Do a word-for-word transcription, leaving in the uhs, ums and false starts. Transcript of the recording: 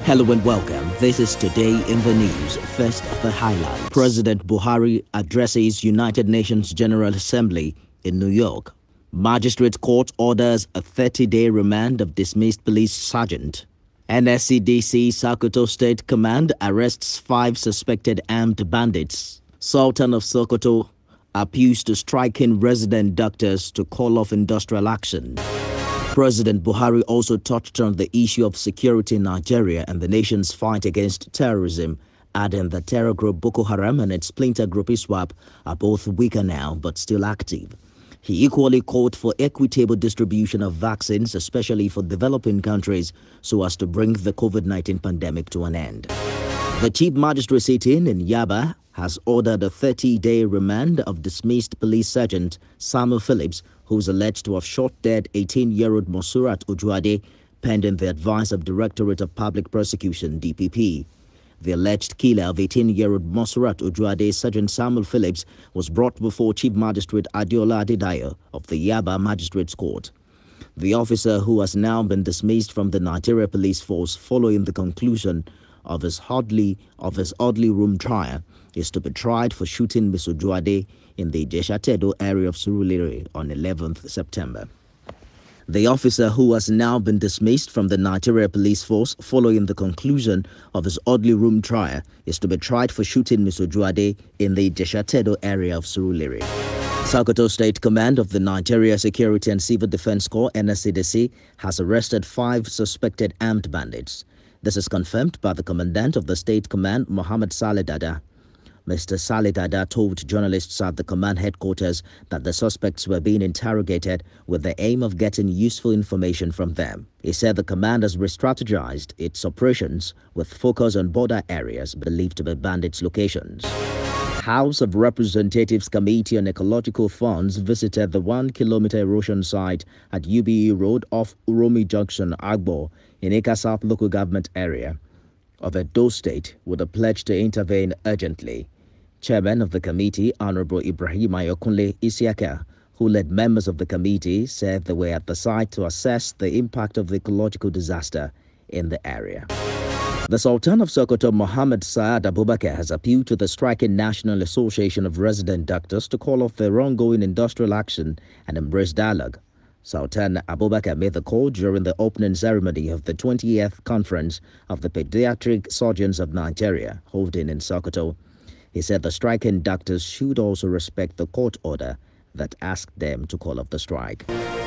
Hello and welcome. This is Today in the News. First, the highlights. President Buhari addresses United Nations General Assembly in New York. Magistrate Court orders a thirty-day remand of dismissed police sergeant. N S C D C Sokoto State Command arrests five suspected armed bandits. Sultan of Sokoto appeals to striking resident doctors to call off industrial action. President Buhari also touched on the issue of security in Nigeria and the nation's fight against terrorism, adding that terror group Boko Haram and its splinter group ISWAP are both weaker now but still active. He equally called for equitable distribution of vaccines, especially for developing countries, so as to bring the COVID nineteen pandemic to an end. The Chief Magistrate sitting in Yaba has ordered a thirty-day remand of dismissed police sergeant Samuel Phillips, who is alleged to have shot dead eighteen-year-old Monsurat Ojuade, pending the advice of Directorate of Public Prosecution, D P P. The alleged killer of eighteen-year-old Monsurat Ojuade, Sergeant Samuel Phillips, was brought before Chief Magistrate Adeola Adedayo of the Yaba Magistrates Court. The officer, who has now been dismissed from the Nigeria Police Force following the conclusion of his oddly of his oddly room trial, is to be tried for shooting Miss Ojuade in the Jeshatedo area of Surulere on eleventh September. The officer, who has now been dismissed from the Nigeria Police Force following the conclusion of his oddly room trial, is to be tried for shooting Miss Ojuade in the Jeshatedo area of Surulere. Sokoto State Command of the Nigeria Security and Civil Defense Corps, N S C D C, has arrested five suspected armed bandits. This is confirmed by the commandant of the state command, Mohammed Saleh Dada. Mister Saleh Dada told journalists at the command headquarters that the suspects were being interrogated with the aim of getting useful information from them. He said the command has re-strategized its operations with focus on border areas believed to be bandits' locations. House of Representatives Committee on Ecological Funds visited the one-kilometer erosion site at U B E Road off Uromi Junction, Agbo, in Eka South local government area of Edo State, with a pledge to intervene urgently. Chairman of the committee, Honorable Ibrahim Ayokunle Isiaka, who led members of the committee, said they were at the site to assess the impact of the ecological disaster in the area. The Sultan of Sokoto, Mohammed Saad Abubakar, has appealed to the striking National Association of Resident Doctors to call off their ongoing industrial action and embrace dialogue. Sultan Abubakar made the call during the opening ceremony of the twentieth Conference of the Pediatric Surgeons of Nigeria, holding in Sokoto. He said the striking doctors should also respect the court order that asked them to call off the strike.